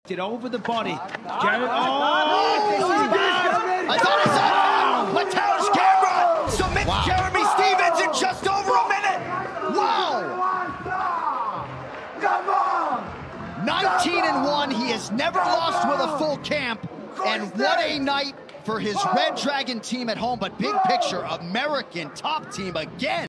It over the body. Gamrot. Oh, this is bad. I thought I saw Mateusz Gamrot submits Jeremy Stevens in just over a minute. Wow. 19-1. He has never lost with a full camp. And what a night for his Red Dragon team at home. But big picture, American top team again.